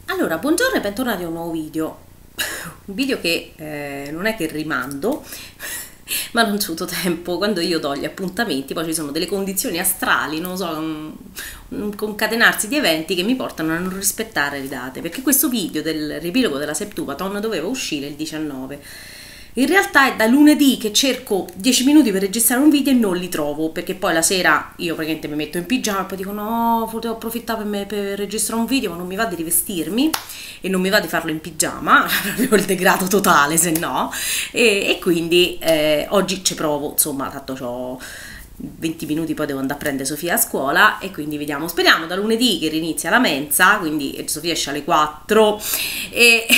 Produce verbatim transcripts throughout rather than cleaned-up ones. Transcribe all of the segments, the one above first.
Allora, buongiorno e bentornati a un nuovo video. Un video che eh, non è che rimando, ma non c'ho avuto tempo. Quando io do gli appuntamenti, poi ci sono delle condizioni astrali, non lo so, un, un concatenarsi di eventi che mi portano a non rispettare le date. Perché questo video del riepilogo della Septuaton doveva uscire il diciannove. In realtà è da lunedì che cerco dieci minuti per registrare un video e non li trovo, perché poi la sera io praticamente mi metto in pigiama e poi dico no, potevo approfittare per, me, per registrare un video, ma non mi va di rivestirmi e non mi va di farlo in pigiama, proprio il degrado totale se no, e, e quindi eh, oggi ci provo, insomma, tanto c'ho venti minuti, poi devo andare a prendere Sofia a scuola e quindi vediamo, speriamo da lunedì che rinizia la mensa, quindi Sofia esce alle quattro e...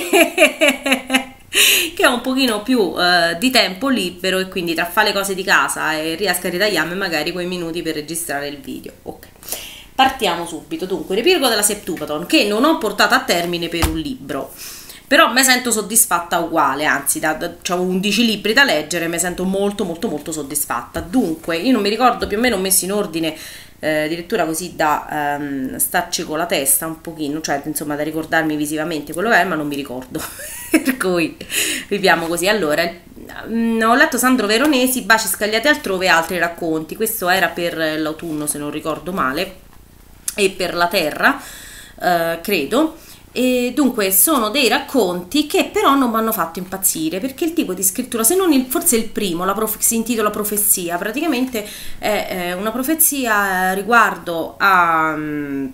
che ho un pochino più uh, di tempo libero e quindi tra fare le cose di casa e riesco a ritagliarmi magari quei minuti per registrare il video. Ok, partiamo subito. Dunque, riepilogo della Septuaton, che non ho portato a termine per un libro, però mi sento soddisfatta uguale, anzi da, da, ho undici libri da leggere, mi sento molto molto molto soddisfatta. Dunque, io non mi ricordo, più o meno ho messo in ordine eh, addirittura così da um, starci con la testa un pochino, cioè insomma da ricordarmi visivamente quello che è, ma non mi ricordo. Per cui viviamo così. Allora, mh, ho letto Sandro Veronesi, Baci scagliati altrove e altri racconti. Questo era per l'autunno, se non ricordo male, e per la terra, eh, credo. E dunque sono dei racconti che però non mi hanno fatto impazzire, perché il tipo di scrittura, se non il, forse il primo, la prof, si intitola Profezia, praticamente è, è una profezia riguardo a mh,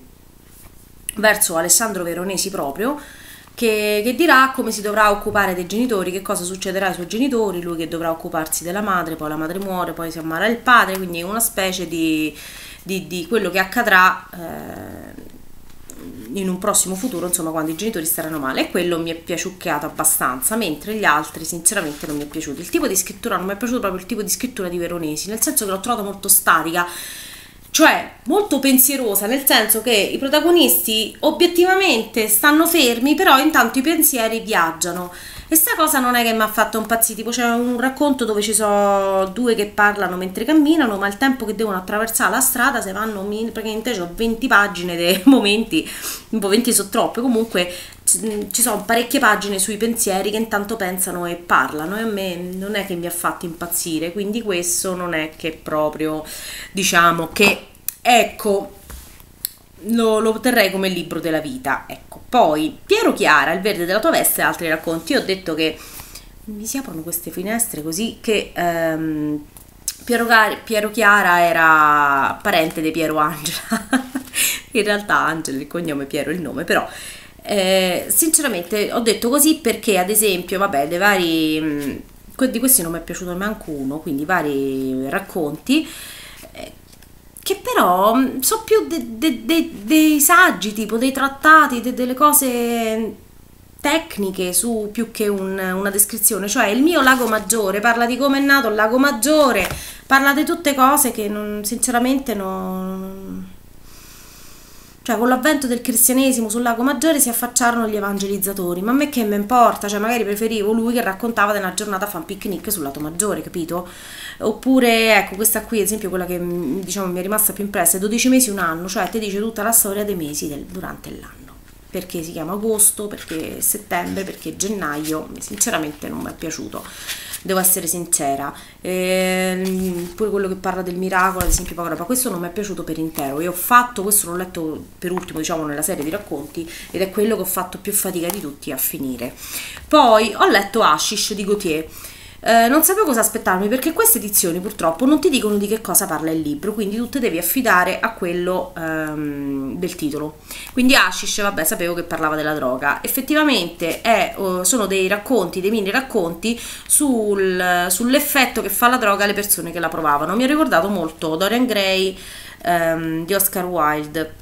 verso Alessandro Veronesi proprio, Che, che dirà come si dovrà occupare dei genitori, che cosa succederà ai suoi genitori, lui che dovrà occuparsi della madre, poi la madre muore, poi si ammala il padre, quindi è una specie di, di, di quello che accadrà eh, in un prossimo futuro, insomma, quando i genitori staranno male. E quello mi è piaciucchiato abbastanza, mentre gli altri sinceramente non mi è piaciuto. Il tipo di scrittura non mi è piaciuto, proprio il tipo di scrittura di Veronesi, nel senso che l'ho trovato molto statica, cioè molto pensierosa, nel senso che i protagonisti obiettivamente stanno fermi, però intanto i pensieri viaggiano, e sta cosa non è che mi ha fatto impazzire. Tipo c'è un racconto dove ci sono due che parlano mentre camminano, ma il tempo che devono attraversare la strada, se vanno, praticamente ho venti pagine dei momenti, un po' venti sono troppe, comunque ci sono parecchie pagine sui pensieri che intanto pensano e parlano, e a me non è che mi ha fatto impazzire, quindi questo non è che proprio, diciamo che, ecco, lo, lo terrei come libro della vita. Ecco, poi Piero Chiara, Il verde della tua veste e altri racconti. Io ho detto che mi si aprono queste finestre così che ehm, Piero, Piero Chiara era parente di Piero Angela. In realtà Angela il cognome, Piero il nome, però Eh, sinceramente ho detto così perché, ad esempio, vabbè, dei vari mh, di questi non mi è piaciuto neanche uno, quindi vari racconti eh, che però sono più de, de, de, dei saggi, tipo dei trattati, de, delle cose tecniche su, più che un, una descrizione. Cioè il mio Lago Maggiore parla di come è nato il Lago Maggiore, parla di tutte cose che non, sinceramente non... Cioè, con l'avvento del cristianesimo sul Lago Maggiore si affacciarono gli evangelizzatori, ma a me che me importa? Cioè, magari preferivo lui che raccontava di una giornata a fare un picnic sul lato Maggiore, capito? Oppure, ecco, questa qui, ad esempio, quella che, diciamo, mi è rimasta più impressa, è dodici mesi, un anno, cioè ti dice tutta la storia dei mesi del, durante l'anno. Perché si chiama agosto, perché settembre, perché gennaio, sinceramente non mi è piaciuto. Devo essere sincera. E pure quello che parla del miracolo, ad esempio, poca roba, questo non mi è piaciuto per intero. Io ho fatto, questo l'ho letto per ultimo, diciamo, nella serie di racconti, ed è quello che ho fatto più fatica di tutti a finire. Poi ho letto Hashish di Gautier. Eh, non sapevo cosa aspettarmi, perché queste edizioni purtroppo non ti dicono di che cosa parla il libro, quindi tu te devi affidare a quello ehm, del titolo. Quindi Hashish, vabbè, sapevo che parlava della droga. Effettivamente è, uh, sono dei racconti, dei mini racconti sul, sull'effetto che fa la droga alle persone che la provavano. Mi ha ricordato molto Dorian Gray ehm, di Oscar Wilde,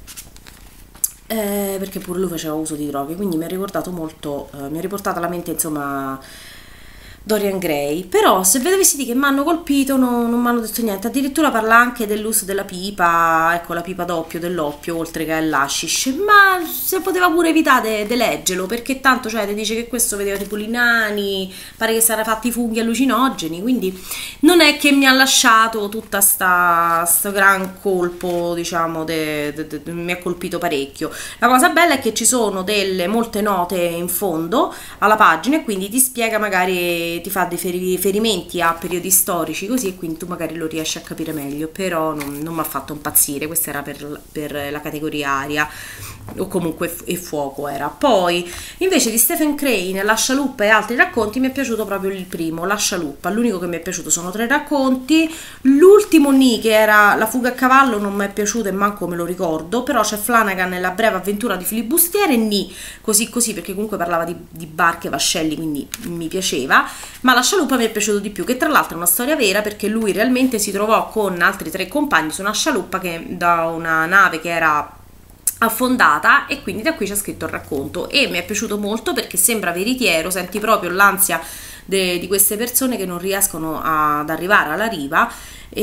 eh, perché pure lui faceva uso di droghe, quindi mi ha ricordato molto, eh, mi ha riportato alla mente, insomma, Dorian Gray. Però se ve dovessi dire che mi hanno colpito, no, non mi hanno detto niente. Addirittura parla anche dell'uso della pipa, ecco, la pipa d'oppio, dell'oppio, oltre che all'hashish. Ma se poteva pure evitare di leggerlo, perché tanto, cioè, ti dice che questo vedeva tipo i nani, pare che sarà fatti funghi allucinogeni, quindi non è che mi ha lasciato tutta sta, sto gran colpo, diciamo, de, de, de, de, mi ha colpito parecchio. La cosa bella è che ci sono delle molte note in fondo alla pagina e quindi ti spiega, magari ti fa dei riferimenti a periodi storici così, e quindi tu magari lo riesci a capire meglio. Però non, non mi ha fatto impazzire, questa era per, per la categoria aria o comunque e fuoco era. Poi invece di Stephen Crane, La scialuppa e altri racconti, mi è piaciuto proprio il primo, La scialuppa. L'unico che mi è piaciuto sono tre racconti. L'ultimo Ni, che era La fuga a cavallo, non mi è piaciuto e manco me lo ricordo, però c'è Flanagan e La breve avventura di filibustiere, e Ni così così, perché comunque parlava di, di barche e vascelli, quindi mi piaceva. Ma La scialuppa mi è piaciuto di più, che tra l'altro è una storia vera, perché lui realmente si trovò con altri tre compagni su una scialuppa che da una nave che era affondata, e quindi da qui c'è scritto il racconto, e mi è piaciuto molto perché sembra veritiero, senti proprio l'ansia di queste persone che non riescono ad arrivare alla riva,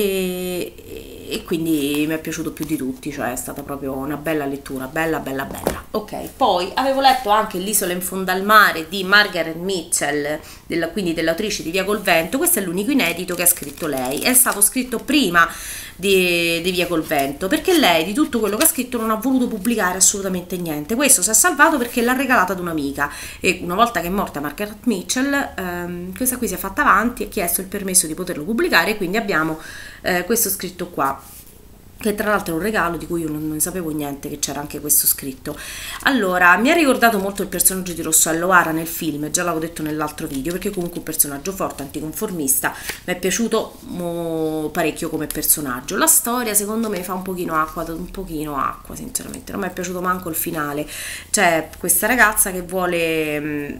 e, e quindi mi è piaciuto più di tutti, cioè è stata proprio una bella lettura, bella bella bella. Ok, poi avevo letto anche L'isola in fondo al mare di Margaret Mitchell, della, quindi dell'autrice di Via col vento. Questo è l'unico inedito che ha scritto lei, è stato scritto prima di, di Via col vento, perché lei di tutto quello che ha scritto non ha voluto pubblicare assolutamente niente. Questo si è salvato perché l'ha regalato ad un'amica, e una volta che è morta Margaret Mitchell, ehm, questa qui si è fatta avanti e ha chiesto il permesso di poterlo pubblicare, e quindi abbiamo eh, questo scritto qua, che tra l'altro è un regalo di cui io non, non sapevo niente che c'era anche questo scritto. Allora, mi ha ricordato molto il personaggio di Rossello O'Hara nel film, già l'avevo detto nell'altro video, perché comunque è un personaggio forte, anticonformista, mi è piaciuto mo, parecchio come personaggio. La storia secondo me fa un pochino acqua, un pochino acqua sinceramente, non mi è piaciuto manco il finale. C'è questa ragazza che vuole... Mh,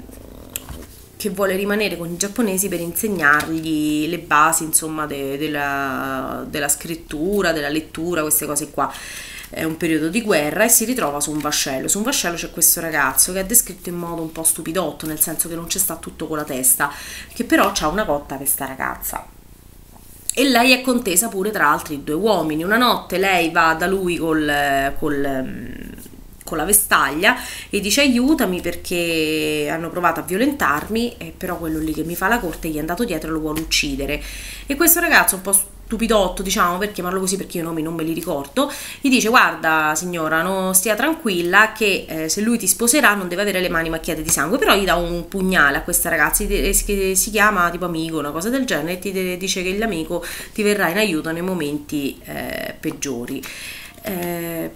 che vuole rimanere con i giapponesi per insegnargli le basi, insomma, de, della, della scrittura, della lettura, queste cose qua. È un periodo di guerra e si ritrova su un vascello. Su un vascello c'è questo ragazzo che è descritto in modo un po' stupidotto, nel senso che non c'è sta tutto con la testa, che però ha una cotta per sta ragazza. E lei è contesa pure tra altri due uomini. Una notte lei va da lui col... col con la vestaglia e dice aiutami perché hanno provato a violentarmi, e però quello lì che mi fa la corte gli è andato dietro e lo vuole uccidere. E questo ragazzo un po' stupidotto, diciamo, perché parlo così perché io i nomi non me li ricordo, gli dice guarda signora, no, stia tranquilla che eh, se lui ti sposerà non deve avere le mani macchiate di sangue. Però gli dà un pugnale a questa ragazza che si chiama tipo amico, una cosa del genere, e ti dice che l'amico ti verrà in aiuto nei momenti eh, peggiori. eh,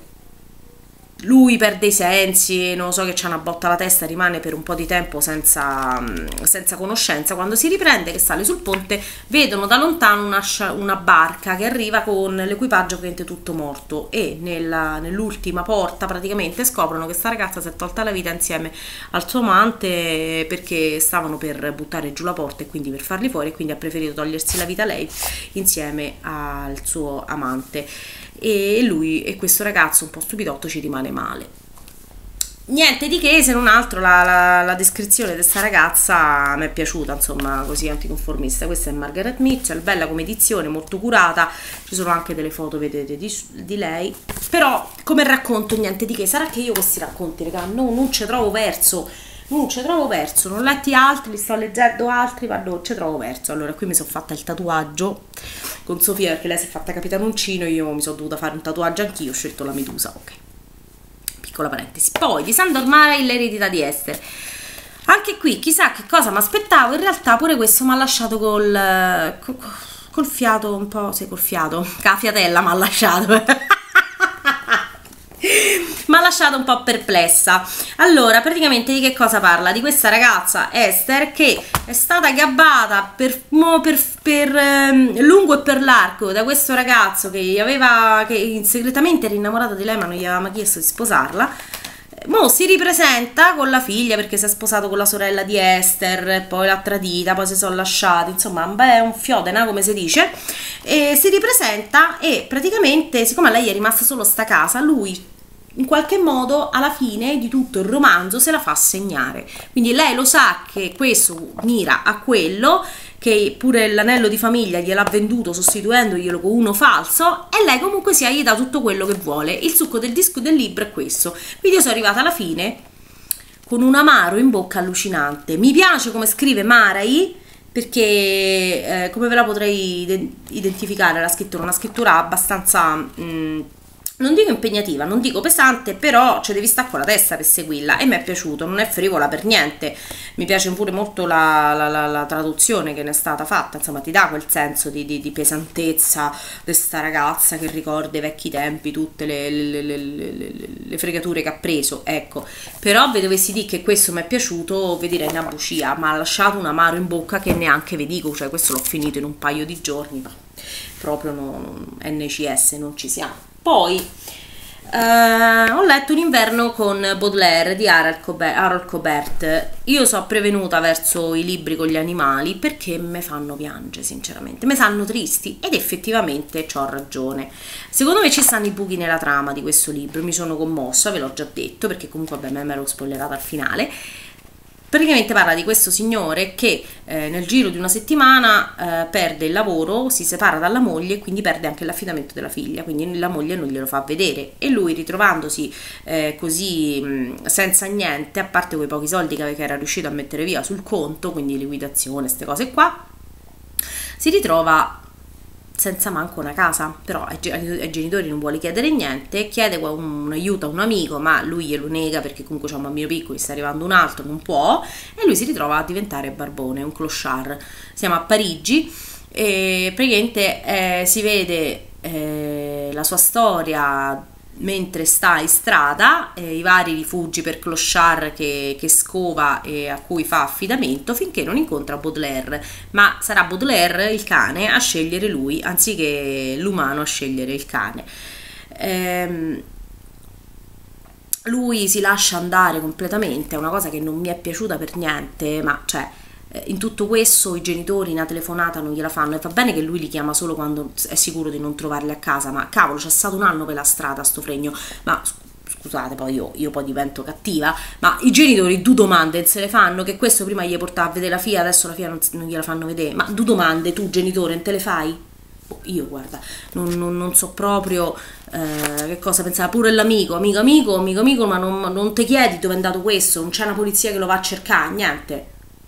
Lui perde i sensi, non lo so, che c'ha una botta alla testa, rimane per un po' di tempo senza, senza conoscenza. Quando si riprende, che sale sul ponte, vedono da lontano una, una barca che arriva con l'equipaggio praticamente tutto morto, e nell'ultima porta praticamente scoprono che sta ragazza si è tolta la vita insieme al suo amante perché stavano per buttare giù la porta e quindi per farli fuori, e quindi ha preferito togliersi la vita lei insieme al suo amante. E lui e questo ragazzo un po' stupidotto ci rimane male. Niente di che, se non altro la, la, la descrizione di questa ragazza mi è piaciuta, insomma, così anticonformista. Questa è Margaret Mitchell, bella come edizione, molto curata, ci sono anche delle foto, vedete, di, di lei. Però come racconto niente di che, sarà che io questi racconti, raga, no, non ci trovo verso, non ci trovo verso, non ho letti altri, li sto leggendo altri, ma non ci trovo verso. Allora qui mi sono fatta il tatuaggio con Sofia perché lei si è fatta Capitanoncino, io mi sono dovuta fare un tatuaggio anch'io, ho scelto la medusa, ok, piccola parentesi. Poi di Sandor Mare, L'eredità di Esther, anche qui chissà che cosa mi aspettavo, in realtà pure questo mi ha lasciato col, col, col fiato un po', sì, col fiato, la fiatella mi ha lasciato mi ha lasciato un po' perplessa. Allora, praticamente di che cosa parla? Di questa ragazza Esther che è stata gabbata per, per, per eh, lungo e per largo da questo ragazzo che aveva, che segretamente era innamorato di lei ma non gli aveva mai chiesto di sposarla. Mo si ripresenta con la figlia perché si è sposato con la sorella di Esther, poi l'ha tradita, poi si sono lasciati, insomma beh, è un fiodena come si dice, e si ripresenta e praticamente siccome lei è rimasta solo sta casa, lui in qualche modo alla fine di tutto il romanzo se la fa segnare, quindi lei lo sa che questo mira a quello, che pure l'anello di famiglia gliel'ha venduto sostituendoglielo con uno falso, e lei comunque sia gli dà tutto quello che vuole. Il succo del disco del libro è questo, quindi io sono arrivata alla fine con un amaro in bocca allucinante. Mi piace come scrive Marai, perché eh, come ve la potrei identificare la scrittura, una scrittura abbastanza mh, non dico impegnativa, non dico pesante, però cioè, devi stare con la testa per seguirla, e mi è piaciuto, non è frivola per niente. Mi piace pure molto la, la, la, la traduzione che ne è stata fatta, insomma ti dà quel senso di, di, di pesantezza di questa ragazza che ricorda i vecchi tempi, tutte le, le, le, le, le, le fregature che ha preso, ecco. Però vi dovessi dire che questo mi è piaciuto, vi direi una bucia, ma ha lasciato un amaro in bocca che neanche vi dico, cioè questo l'ho finito in un paio di giorni, ma proprio non, N C S non ci siamo. Poi eh, ho letto Un inverno con Baudelaire di Harold Colbert, Harold Colbert. Io so prevenuta verso i libri con gli animali perché me fanno piangere, sinceramente, me sanno tristi, ed effettivamente c'ho ragione. Secondo me ci stanno i buchi nella trama di questo libro, mi sono commossa, ve l'ho già detto, perché comunque vabbè, me l'ero spoilerata al finale. Praticamente parla di questo signore che eh, nel giro di una settimana eh, perde il lavoro, si separa dalla moglie e quindi perde anche l'affidamento della figlia, quindi la moglie non glielo fa vedere, e lui, ritrovandosi eh, così mh, senza niente, a parte quei pochi soldi che era riuscito a mettere via sul conto, quindi liquidazione, queste cose qua, si ritrova senza manco una casa. Però ai, ai genitori non vuole chiedere niente, chiede un, un aiuto a un amico, ma lui glielo nega perché comunque c'è un bambino piccolo, sta arrivando un altro, non può, e lui si ritrova a diventare barbone, un clochard. Siamo a Parigi e praticamente eh, si vede eh, la sua storia mentre sta in strada, eh, i vari rifugi per clochard che, che scova e a cui fa affidamento, finché non incontra Baudelaire, ma sarà Baudelaire il cane a scegliere lui anziché l'umano a scegliere il cane. Ehm, lui si lascia andare completamente, è una cosa che non mi è piaciuta per niente, ma cioè in tutto questo i genitori una telefonata non gliela fanno, e va bene che lui li chiama solo quando è sicuro di non trovarli a casa, ma cavolo, c'è stato un anno per la strada sto fregno. Ma scusate, poi io, io poi divento cattiva, ma i genitori due domande se le fanno, che questo prima gli portava a vedere la figlia, adesso la figlia non, non gliela fanno vedere, ma due domande tu genitore non te le fai? Io guarda, non, non, non so proprio eh, che cosa pensava. Pure l'amico, amico amico, amico amico, ma non, non ti chiedi dove è andato questo, non c'è una polizia che lo va a cercare, niente.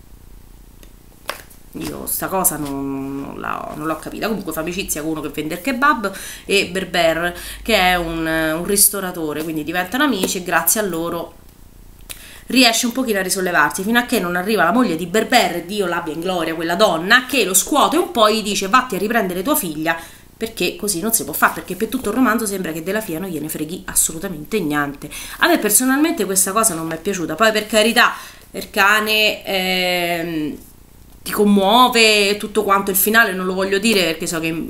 Io sta cosa non, non l'ho capita. Comunque fa amicizia con uno che vende il kebab e Berber che è un, un ristoratore, quindi diventano amici, e grazie a loro riesce un pochino a risollevarsi, fino a che non arriva la moglie di Berber, Dio l'abbia in gloria quella donna, che lo scuote un po' e gli dice vatti a riprendere tua figlia, perché così non si può fare, perché per tutto il romanzo sembra che della figlia non gliene freghi assolutamente niente. A me personalmente questa cosa non mi è piaciuta. Poi per carità, il cane ehm, ti commuove tutto quanto, il finale non lo voglio dire perché so che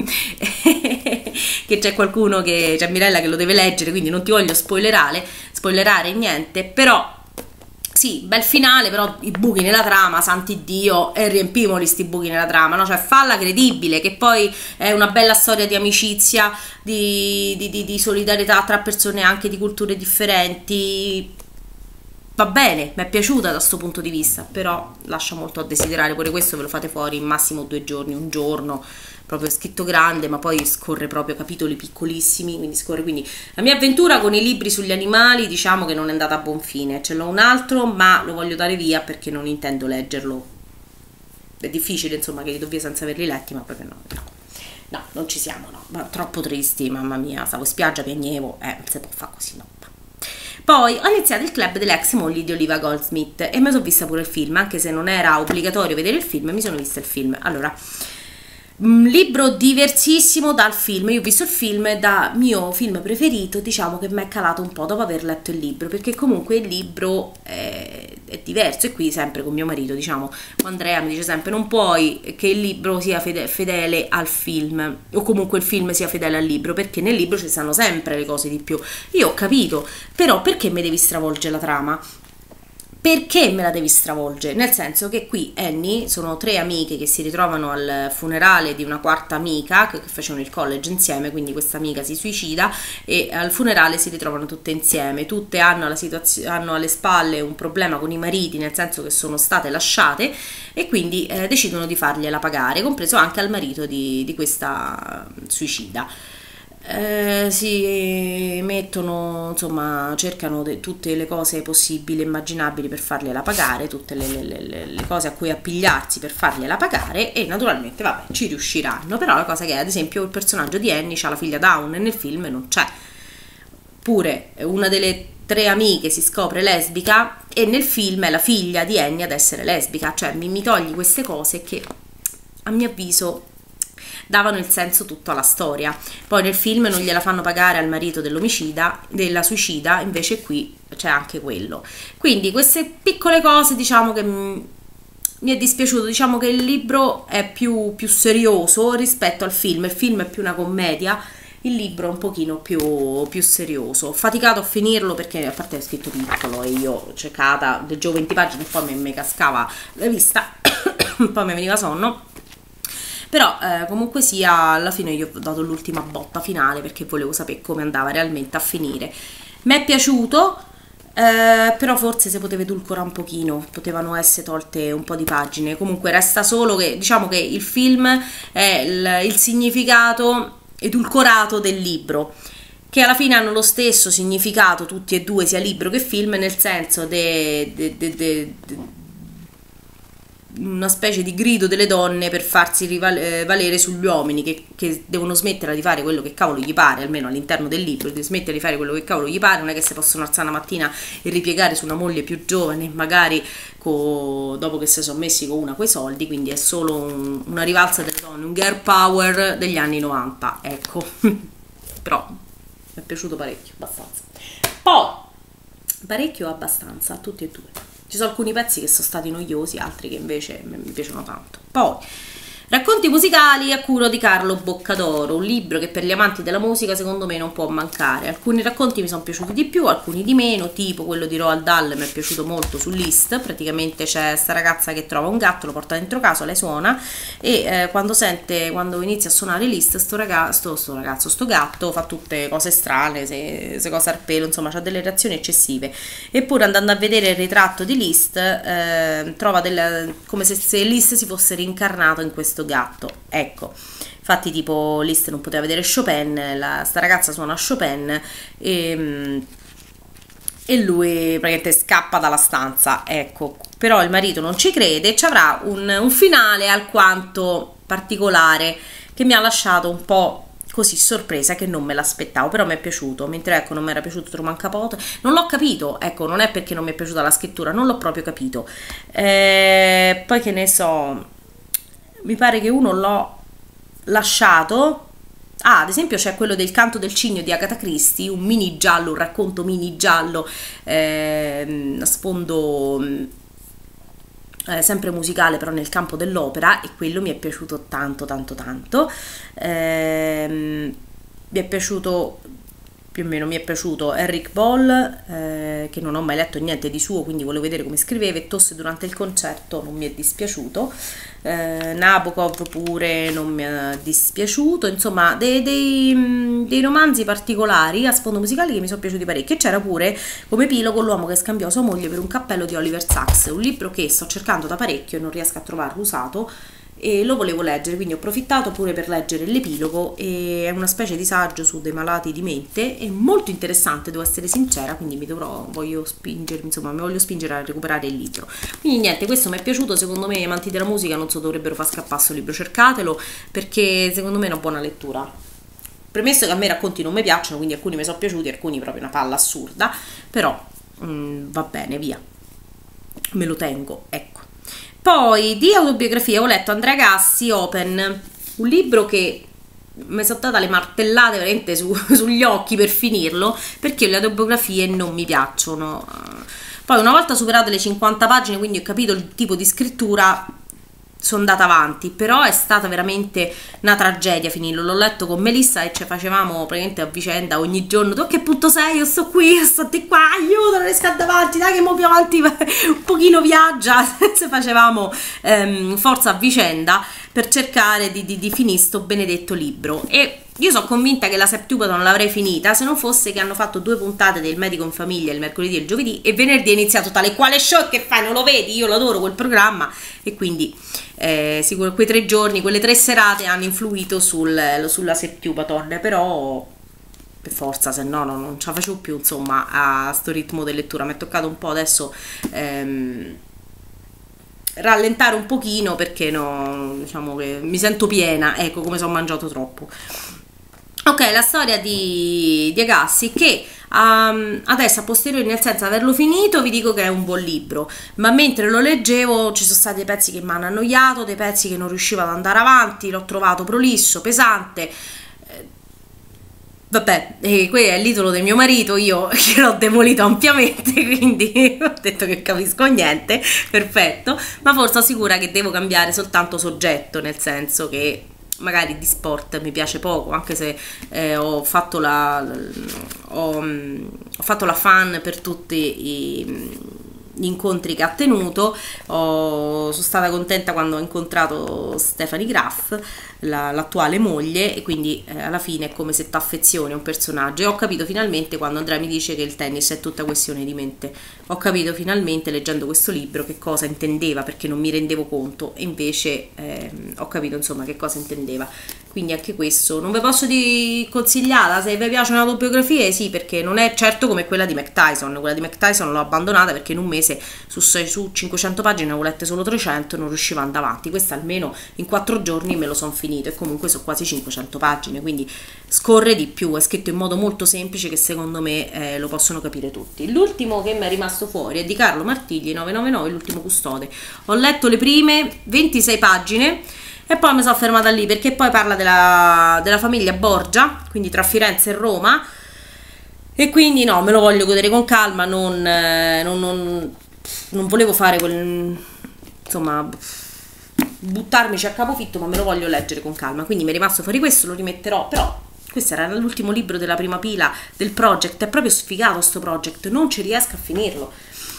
che c'è qualcuno, che c'è Mirella che lo deve leggere, quindi non ti voglio spoilerare spoilerare niente, però sì, bel finale, però i buchi nella trama, santi Dio, e riempimoli sti buchi nella trama, no? Cioè falla credibile, che poi è una bella storia di amicizia, di, di, di, di solidarietà tra persone anche di culture differenti. Va bene, mi è piaciuta da questo punto di vista, però lascia molto a desiderare. Pure questo ve lo fate fuori in massimo due giorni, un giorno, proprio scritto grande, ma poi scorre proprio capitoli piccolissimi, quindi scorre. Quindi la mia avventura con i libri sugli animali, diciamo che non è andata a buon fine. Ce l'ho un altro, ma lo voglio dare via perché non intendo leggerlo. È difficile, insomma, che li do via senza averli letti, ma proprio no, no. No, non ci siamo, no. Ma troppo tristi, mamma mia, stavo in spiaggia, piagnevo, eh, non si può fare così, no. Poi ho iniziato il club delle ex mogli di Olivia Goldsmith e mi sono vista pure il film, anche se non era obbligatorio vedere il film, mi sono vista il film. Allora, un libro diversissimo dal film. Io ho visto il film, da mio film preferito, diciamo che mi è calato un po' dopo aver letto il libro, perché comunque il libro è, è diverso, e qui sempre con mio marito, diciamo, Andrea mi dice sempre non puoi che il libro sia fede fedele al film, o comunque il film sia fedele al libro, perché nel libro ci stanno sempre le cose di più. Io ho capito, però perché mi devi stravolgere la trama? Perché me la devi stravolgere? Nel senso che qui Annie sono tre amiche che si ritrovano al funerale di una quarta amica che facevano il college insieme, quindi questa amica si suicida e al funerale si ritrovano tutte insieme. Tutte hanno, la situazio- hanno alle spalle un problema con i mariti, nel senso che sono state lasciate e quindi eh, decidono di fargliela pagare, compreso anche al marito di, di questa suicida. Eh, si mettono, insomma, cercano de- tutte le cose possibili e immaginabili per fargliela pagare, tutte le, le- le- le cose a cui appigliarsi per fargliela pagare e naturalmente, vabbè, ci riusciranno. Però la cosa che è, ad esempio, il personaggio di Annie ha la figlia Down e nel film non c'è. Pure una delle tre amiche si scopre lesbica e nel film è la figlia di Annie ad essere lesbica. Cioè mi, mi togli queste cose che a mio avviso davano il senso tutto alla storia. Poi nel film non gliela fanno pagare al marito dell'omicida, della suicida, invece qui c'è anche quello. Quindi queste piccole cose, diciamo che mi è dispiaciuto, diciamo che il libro è più, più serioso rispetto al film, il film è più una commedia, il libro è un pochino più, più serioso. Ho faticato a finirlo perché a parte è scritto piccolo e io cercata, leggevo venti pagine e poi mi, mi cascava la vista, poi mi veniva sonno. Però eh, comunque sia, alla fine io ho dato l'ultima botta finale perché volevo sapere come andava realmente a finire. Mi è piaciuto, eh, però forse si poteva edulcorare un pochino, potevano essere tolte un po' di pagine. Comunque resta solo che, diciamo che il film è il, il significato edulcorato del libro, che alla fine hanno lo stesso significato tutti e due, sia libro che film, nel senso de, de, de, de, de una specie di grido delle donne per farsi rivalere sugli uomini che, che devono smettere di fare quello che cavolo gli pare, almeno all'interno del libro, di smettere di fare quello che cavolo gli pare, non è che si possono alzare una mattina e ripiegare su una moglie più giovane, magari co, dopo che si sono messi con una quei soldi, quindi è solo un, una rivalsa delle donne, un girl power degli anni novanta, ecco. Però mi è piaciuto parecchio, abbastanza. Poi, parecchio abbastanza, tutti e due. Ci sono alcuni pezzi che sono stati noiosi, altri che invece mi piacciono tanto. Poi, racconti musicali a cura di Carlo Boccadoro, un libro che per gli amanti della musica secondo me non può mancare. Alcuni racconti mi sono piaciuti di più, alcuni di meno, tipo quello di Roald Dahl mi è piaciuto molto su Liszt. Praticamente c'è sta ragazza che trova un gatto, lo porta dentro casa, lei suona e eh, quando sente, quando inizia a suonare Liszt, sto ragazzo, sto ragazzo, sto gatto fa tutte cose strane, se, se cosa al pelo, insomma ha delle reazioni eccessive. Eppure andando a vedere il ritratto di Liszt eh, trova del, come se, se Liszt si fosse reincarnato in questo gatto, ecco. Infatti tipo Liszt non poteva vedere Chopin, la, sta ragazza suona Chopin e, e lui praticamente scappa dalla stanza, ecco. Però il marito non ci crede e ci avrà un, un finale alquanto particolare che mi ha lasciato un po' così sorpresa, che non me l'aspettavo, però mi è piaciuto, mentre ecco non mi era piaciuto Truman Capote, non l'ho capito, ecco, non è perché non mi è piaciuta la scrittura, non l'ho proprio capito. Eh, poi che ne so, mi pare che uno l'ho lasciato. Ah, ad esempio c'è quello del Canto del Cigno di Agatha Christie, un mini giallo, un racconto mini giallo eh, a sfondo eh, sempre musicale però nel campo dell'opera, e quello mi è piaciuto tanto tanto tanto. Eh, mi è piaciuto, più o meno mi è piaciuto Eric Ball, eh, che non ho mai letto niente di suo, quindi volevo vedere come scriveva, e Tosse durante il concerto non mi è dispiaciuto, eh, Nabokov pure non mi è dispiaciuto, insomma dei, dei, dei romanzi particolari a sfondo musicale che mi sono piaciuti parecchio. E c'era pure come epilogo L'uomo che scambiò sua moglie per un cappello di Oliver Sacks, un libro che sto cercando da parecchio e non riesco a trovarlo usato, e lo volevo leggere, quindi ho approfittato pure per leggere l'epilogo. E è una specie di saggio su dei malati di mente, è molto interessante, devo essere sincera, quindi mi dovrò, voglio spingermi, insomma mi voglio spingere a recuperare il libro. Quindi niente, questo mi è piaciuto, secondo me gli amanti della musica non so dovrebbero far scappare questo libro, cercatelo perché secondo me è una buona lettura. Premesso che a me i racconti non mi piacciono, quindi alcuni mi sono piaciuti, alcuni proprio una palla assurda, però mh, va bene, via, me lo tengo, ecco. Poi di autobiografia ho letto Andrea Gassi, Open, un libro che mi sono data le martellate veramente su, sugli occhi per finirlo, perché le autobiografie non mi piacciono. Poi una volta superate le cinquanta pagine, quindi ho capito il tipo di scrittura, sono andata avanti, però è stata veramente una tragedia finirlo. L'ho letto con Melissa e ci facevamo praticamente a vicenda ogni giorno: tu a che punto sei? Io sto qui, io sto di qua, aiuto, non riesco ad andare avanti, dai che mo più avanti un pochino viaggia. Se facevamo ehm, forza a vicenda per cercare di, di, di finire sto benedetto libro. E io sono convinta che la Septuaton l'avrei finita se non fosse che hanno fatto due puntate del Medico in Famiglia il mercoledì e il giovedì, e venerdì è iniziato tale quale show che fai, non lo vedi? Io lo adoro quel programma, e quindi eh, sicuro quei tre giorni, quelle tre serate hanno influito sul, sulla Septuaton, però per forza, se no non, non ce la facevo più, insomma, a sto ritmo di lettura. Mi è toccato un po' adesso ehm, rallentare un pochino, perché no, diciamo che mi sento piena, ecco, come se ho mangiato troppo. Ok, la storia di, di Agassi, che um, adesso a posteriori, nel senso averlo finito, vi dico che è un buon libro, ma mentre lo leggevo ci sono stati dei pezzi che mi hanno annoiato, dei pezzi che non riuscivo ad andare avanti, l'ho trovato prolisso, pesante. Vabbè, e quello è l'idolo del mio marito, io che l'ho demolito ampiamente, quindi ho detto che capisco niente, perfetto, ma forse assicura che devo cambiare soltanto soggetto, nel senso che magari di sport mi piace poco, anche se eh, ho fatto la ho, ho fatto la fan per tutti i gli incontri che ha tenuto. Ho, sono stata contenta quando ho incontrato Stephanie Graf, la, l'attuale moglie, e quindi eh, alla fine è come se ti affezioni a un personaggio, e ho capito finalmente quando Andrea mi dice che il tennis è tutta questione di mente. Ho capito finalmente leggendo questo libro che cosa intendeva, perché non mi rendevo conto, e invece ehm, ho capito insomma che cosa intendeva. Quindi anche questo non vi posso di consigliata. Se vi piace un'autobiografia, sì, perché non è certo come quella di Mike Tyson. Quella di Mike Tyson l'ho abbandonata perché in un mese su, su cinquecento pagine ne ho lette solo trecento, non riuscivo ad andare avanti. Questa almeno in quattro giorni me lo sono finito, e comunque sono quasi cinquecento pagine, quindi scorre di più, è scritto in modo molto semplice che secondo me eh, lo possono capire tutti. L'ultimo che mi è rimasto fuori è di Carlo Martigli, novecentonovantanove, L'ultimo custode. Ho letto le prime ventisei pagine e poi mi sono fermata lì, perché poi parla della, della famiglia Borgia, quindi tra Firenze e Roma, e quindi no, me lo voglio godere con calma, non, non, non, non volevo fare quel, insomma, buttarmici a capofitto, ma me lo voglio leggere con calma, quindi mi è rimasto fuori questo, lo rimetterò. Però questo era l'ultimo libro della prima pila del project, è proprio sfigato sto project, non ci riesco a finirlo,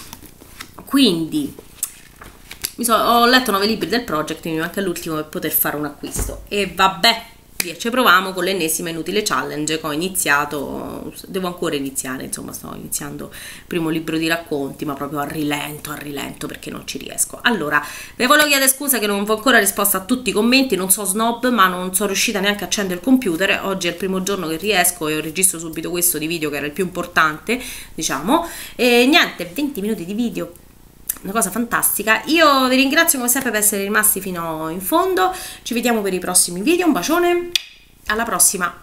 quindi mi so, ho letto nove libri del project, mi manca l'ultimo per poter fare un acquisto, e vabbè, via, ci proviamo con l'ennesima inutile challenge che ho iniziato, devo ancora iniziare, insomma sto iniziando il primo libro di racconti, ma proprio a rilento, a rilento, perché non ci riesco. Allora, vi volevo chiedere scusa che non ho ancora risposto a tutti i commenti, non so snob, ma non sono riuscita neanche a accendere il computer. Oggi è il primo giorno che riesco e ho registro subito questo di video, che era il più importante, diciamo, e niente, venti minuti di video, una cosa fantastica. Io vi ringrazio come sempre per essere rimasti fino in fondo, ci vediamo per i prossimi video, un bacione, alla prossima.